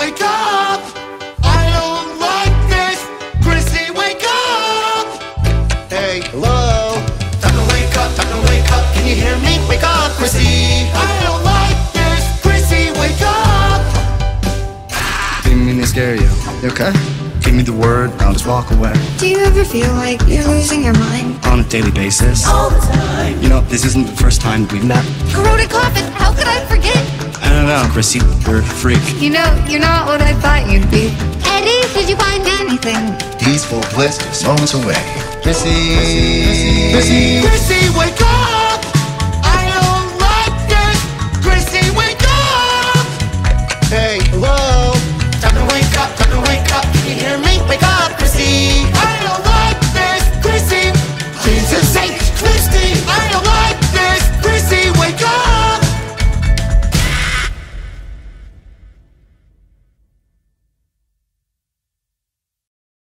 wake up. I don't like this. Chrissy, wake up. Hey, hello. Time to wake up, time to wake up. Can you hear me? Wake up, Chrissy. I don't like this. Chrissy, wake up. Didn't mean to scare you. You okay? Give me the word, I'll just walk away. Do you ever feel like you're losing your mind? On a daily basis. All the time. You know, this isn't the first time we've met. Corroded Coffin, how could I forget? I don't know, Chrissy, you're a freak. You know, you're not what I thought you'd be. Eddie, did you find anything? Peaceful bliss just moments away. Chrissy, wake up. I don't like this. Chrissy, wake up. Hey, hello. Time to wake up, time to wake up. Can you hear me? Wake up, Chrissy.